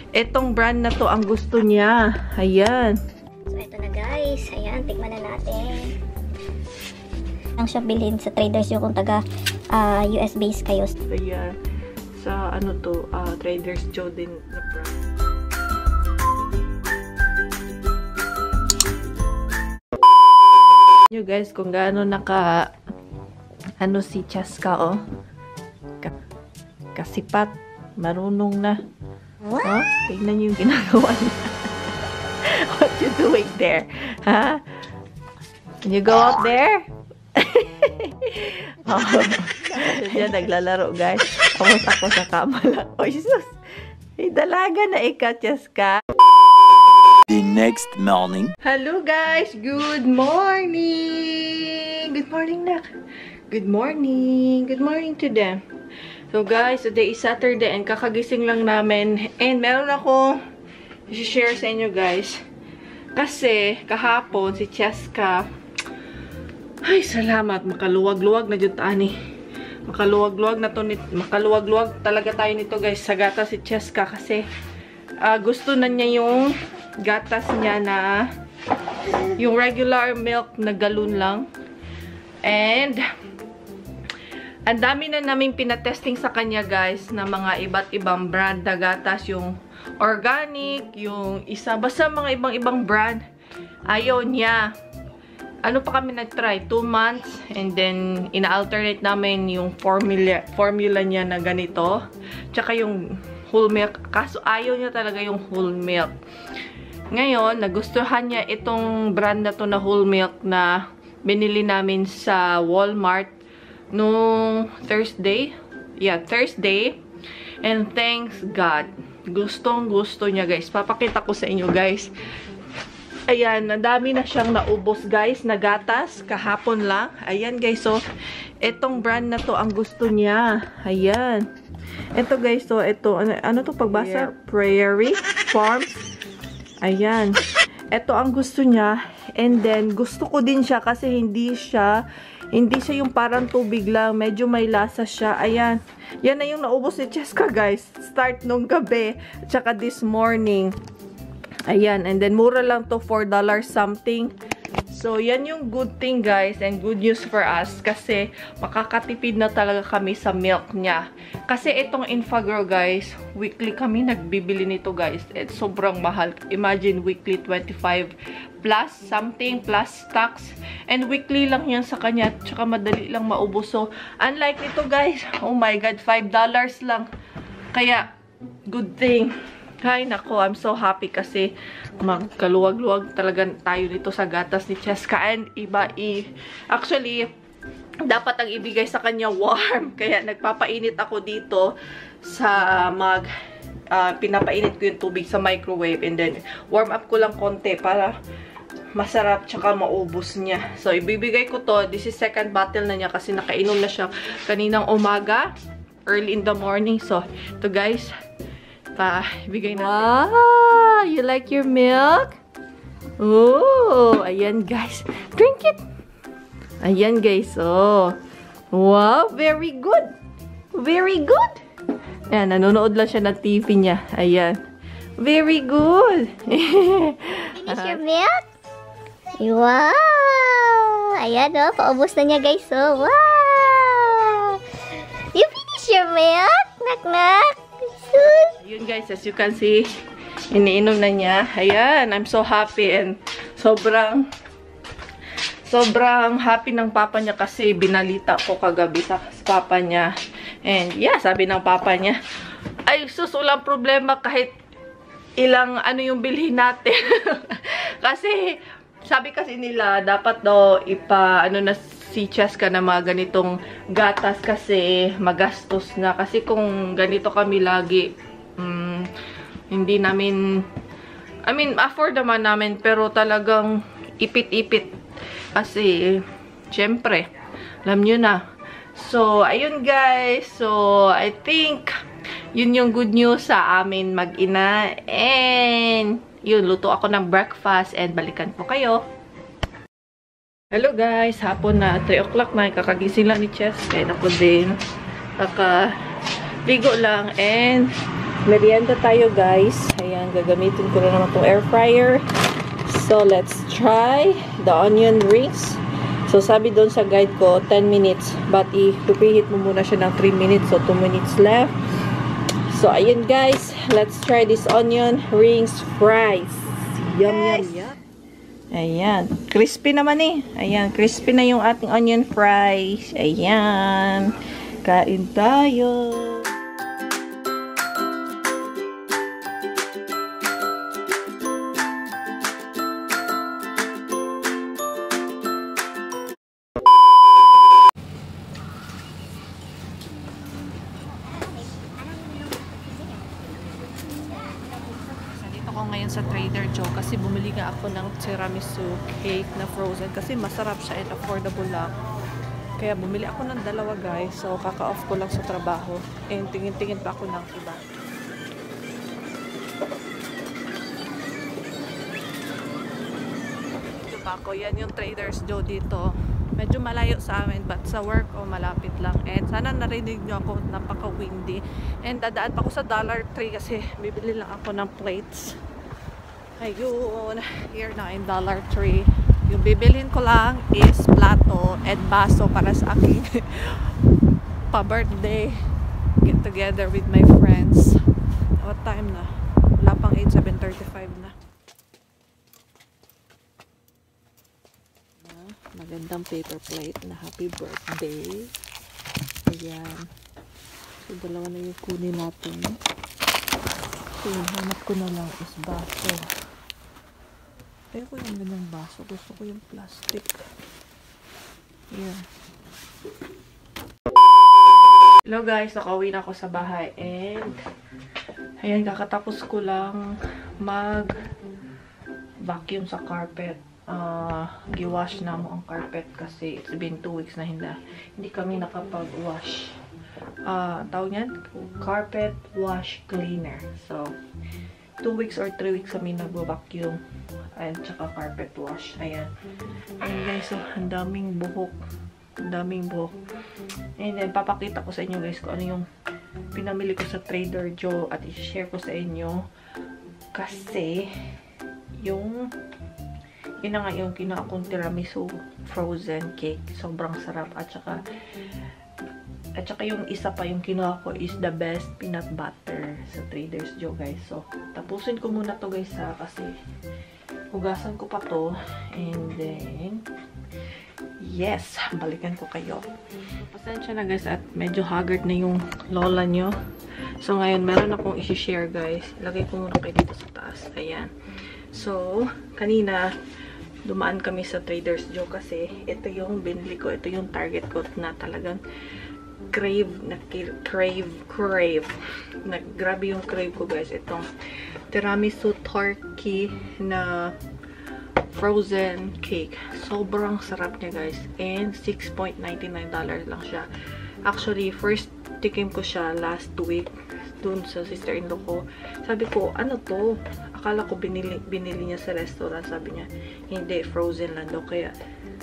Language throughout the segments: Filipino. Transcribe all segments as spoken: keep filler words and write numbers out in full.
Itong brand na to ang gusto niya. Ayan. So, ito na guys. Ayan, tikman na natin. Ang siya bilhin sa Traders yung kung taga uh, U S base kayo. Ayan. Sa ano to, uh, Traders Joe din na brand. Nyo guys, kung gaano naka ano si Cheska, oh. Ka kasipat. Marunong na. What? Oh, tignan nyo yung ginagawa niya. What you doing there? Ha? Huh? Can you go out there? Oh, siya naglalaro guys. Tapos ako sa kama lang. Oh, Jesus! Ay, dalaga na ika-Cheska. The next morning. Hello guys! Good morning! Good morning, Nak. Good morning. Good morning to them. So guys, today is Saturday and kakagising lang namin. And meron ako i-share sa inyo guys. Kasi kahapon si Cheska, ay salamat, makaluwag-luwag na dyan tani. Makaluwag-luwag na to, makaluwag-luwag talaga tayo nito guys sa gatas si Cheska. Kasi uh, gusto na niya yung gatas niya na yung regular milk na galon lang. And ang dami na namin pinatesting sa kanya guys na mga iba't ibang brand na gatas, yung organic, yung isa, basta mga ibang-ibang brand. Ayaw niya. Ano pa kami nag-try? Two months and then ina-alternate namin yung formula, formula niya na ganito. Tsaka yung whole milk. Kaso ayaw niya talaga yung whole milk. Ngayon, nagustuhan niya itong brand na to na whole milk na binili namin sa Walmart no Thursday. Yeah, Thursday. And thanks God. Gustong gusto niya guys. Papakita ko sa inyo guys. Ayan, nadami na siyang naubos guys na gatas kahapon lang. Ayan guys, so itong brand na to ang gusto niya. Ayan. Ito guys, so ito ano, ano to pagbasa? Prairie Farms. Ayan. Ito ang gusto niya. And then gusto ko din siya kasi hindi siya Hindi siya yung parang tubig lang. Medyo may lasa siya. Ayan. Yan na yung naubos ni Cheska, guys. Start nung gabi. Tsaka this morning. Ayan. And then, mura lang to. four dollars something. So, yan yung good thing, guys. And good news for us. Kasi, makakatipid na talaga kami sa milk niya. Kasi, itong Enfagrow, guys, weekly kami nagbibili nito, guys. It's sobrang mahal. Imagine, weekly twenty-five plus something, plus tax. And weekly lang yan sa kanya. Tsaka madali lang maubos. So, unlike ito guys, oh my God, five dollars lang. Kaya, good thing. Ay, nako, I'm so happy kasi magkaluwag-luwag talaga tayo nito sa gatas ni Cheska. And iba, i actually, dapat ang ibigay sa kanya warm. Kaya, nagpapainit ako dito sa mag... Uh, pinapainit ko yung tubig sa microwave. And then, warm up ko lang konti para masarap tsaka maubos niya. So, ibibigay ko to. This is second bottle na niya kasi nakainom na siya kaninang umaga. Early in the morning. So, ito guys. Pa, ibigay natin. Wow! You like your milk? Oh! Ayan guys. Drink it! Ayan guys. Oh! Wow! Very good! Very good! Ayan, nanonood lang siya ng T V niya. Ayan. Very good! Finish your milk? Wow! Ayan o, oh, paubos na niya guys oh. Wow! You finish your milk? Nak-nak! Yun guys, as you can see, iniinom na niya. Ayan, I'm so happy and sobrang sobrang happy ng papa niya kasi binalita ko kagabi sa papa niya. And yeah, sabi ng papa niya, ay sus, walang problema kahit ilang ano yung bilhin natin. Kasi sabi kasi nila, dapat daw ipa, ano na si Cheska na mga ganitong gatas kasi magastos na. Kasi kung ganito kami lagi, um, hindi namin, I mean, afford naman namin, pero talagang ipit-ipit. Kasi, syempre, alam nyo na. So, ayun guys. So, I think, yun yung good news sa amin mag-ina. And, yun, luto ako ng breakfast and balikan ko kayo. Hello guys, hapon na, three o'clock na, kakagising lang ni Chess. Kaya ako din, kakaligo lang and merienda tayo guys. Ayan. Ayan, gagamitin ko na naman itong air fryer. So, let's try the onion rings. So, sabi doon sa guide ko, ten minutes. But, i-preheat mo muna siya ng three minutes. So, two minutes left. So, ayun guys. Let's try this onion rings fries. Yum, yum, yum. Ayan. Crispy naman eh. Ayan. Crispy na yung ating onion fries. Ayan. Kain tayo. Ako ngayon sa Trader Joe kasi bumili nga ako ng tiramisu cake na frozen kasi masarap siya and affordable lang. Kaya bumili ako ng dalawa guys. So kaka-off ko lang sa trabaho and tingin-tingin pa ako ng iba. Ito pa ako. Yan yung Trader Joe dito. Medyo malayo sa amin but sa work o oh, malapit lang. And sana narinig nyo ako, napaka-windy. And dadaan pa ako sa Dollar Tree kasi bibili lang ako ng plates. Ayun, here na in Dollar Tree. Yung bibilhin ko lang is plato and baso para sa aking pa-birthday get together with my friends. What time na? Wala pang eight, seven thirty-five na. Magandang paper plate na happy birthday. Ayan. So, dalawa na yung kunin natin. So, yung hanap ko na lang is baso. Kaya ko yung ganyang baso. Gusto ko yung plastic. Ayan. Hello guys, nakauwi na ako sa bahay. And, ayan, kakatapos ko lang mag-vacuum sa carpet. Uh, giwash na mo ang carpet kasi it's been two weeks na hindi, hindi kami nakapag-wash. Uh, tawag niyan? Carpet wash cleaner. So, two weeks or three weeks kami nag-vacuum and tsaka carpet wash. Ayan. Ayan guys, so, ang daming buhok. Ang daming buhok. And then, papakita ko sa inyo guys kung ano yung pinamili ko sa Trader Joe at i-share ko sa inyo kasi yung yun na nga yung kinuha kong tiramisu frozen cake. Sobrang sarap. At saka, at saka yung isa pa yung kinuha ko is the best peanut butter sa Trader Joe guys. So, tapusin ko muna to guys ha. Kasi, hugasan ko pa to. And then, yes, balikan ko kayo. Pasensya na guys at medyo haggard na yung lola nyo. So, ngayon, meron akong isi-share guys. Ilagay ko muna kayo dito sa taas. Ayan. So, kanina, dumaan kami sa Trader Joe kasi ito yung binili ko. Ito yung target ko na talagang crave, na crave, crave. Na, grabe yung crave ko guys. Itong tiramisu turkey na frozen cake. Sobrang sarap niya guys. And six ninety-nine dollars lang siya. Actually, first tikim ko siya last week dun sa sister-in-law ko. Sabi ko, ano to? Akala ko binili, binili niya sa restaurant. Sabi niya, hindi, frozen lang daw. Kaya,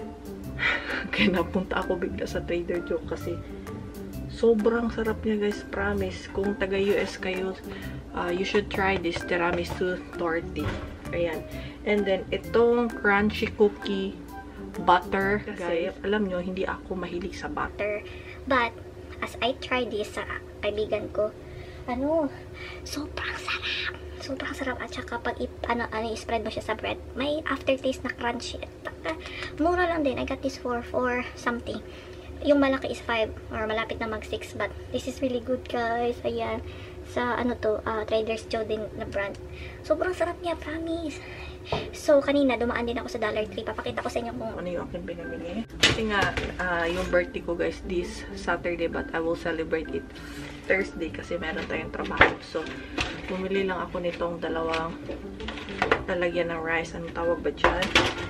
kaya napunta ako bigla sa Trader Joe kasi sobrang sarap niya guys, promise. Kung taga-U S kayo, uh, you should try this tiramisu torti. Ayan. And then, itong crunchy cookie butter. Kasi, alam nyo, hindi ako mahilig sa butter. But, as I tried this sa kaibigan ko, ano, sobrang sarap. Sobrang sarap. At saka pag i ano, ano, i-spread mo siya sa bread, may aftertaste na crunchy. At, uh, mura lang din. I got this for for something. Yung malaki is five or malapit na mag six. But this is really good guys. Ayan. Sa ano to, uh, Trader Joe din na brand. Sobrang sarap niya, promise. So, kanina, dumaan din ako sa Dollar Tree. Papakita ko sa inyo kung ano yung aking binamili. Kasi nga, uh, yung birthday ko guys, this Saturday, but I will celebrate it Thursday kasi meron tayong trabaho. So, bumili lang ako nitong dalawang lalagyan ng rice. Anong tawag ba dyan?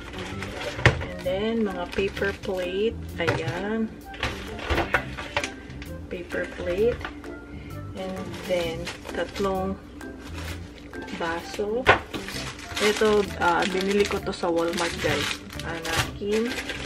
And then, mga paper plate. Ayan. Paper plate. And then, tatlong baso. Ito, uh, binili ko to sa Walmart guys. Anakin.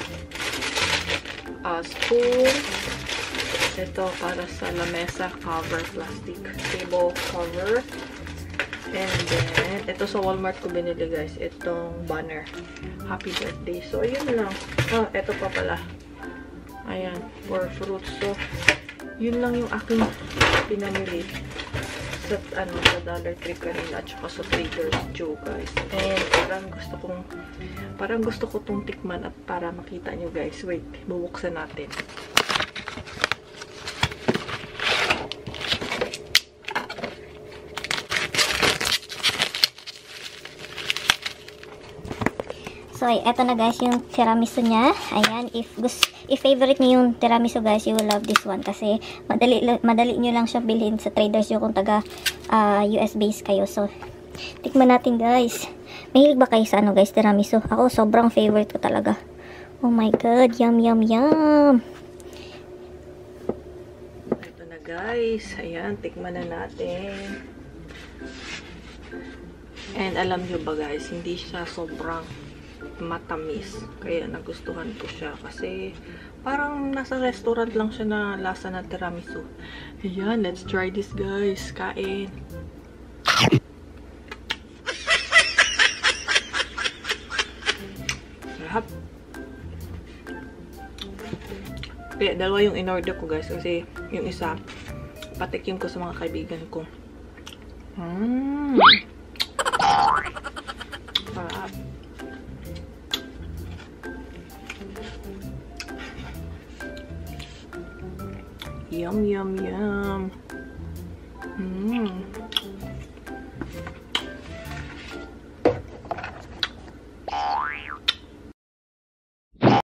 Uh, spoon. Ito para sa lamesa cover, plastic table cover. And then, And ito sa Walmart ko binili guys. Itong banner. Happy birthday. So, ayun lang. Oh, ito pa pala. Ayan. For fruits. So, yun lang yung aking pinamili. Sa, ano, sa Dollar Tree kanina. At saka sa Trader Joe guys. And parang gusto kong parang gusto ko tong tikman at para makita nyo guys. Wait. Bubuksan natin. So, eto na guys yung tiramisu niya. Ayan, if gusto, if favorite niyo yung tiramisu guys, you will love this one kasi madali madali niyo lang siya bilhin sa Trader Joe kung taga uh, U S base kayo. So, tikman natin guys. Mahilig ba kayo sa ano guys, tiramisu? Ako sobrang favorite ko talaga. Oh my god, yum yum yum. Ito na guys. Ayan, tikman na natin. And alam nyo ba guys, hindi siya sobrang matamis. Kaya nagustuhan ko siya. Kasi parang nasa restaurant lang siya na lasa ng tiramisu. Ayan, let's try this guys. Kain. Sarap. Kaya dalawa yung in-order ko guys. Kasi yung isa, patikim ko sa mga kaibigan ko. Mmm. Sarap. Yum, yum, yum. Mmm.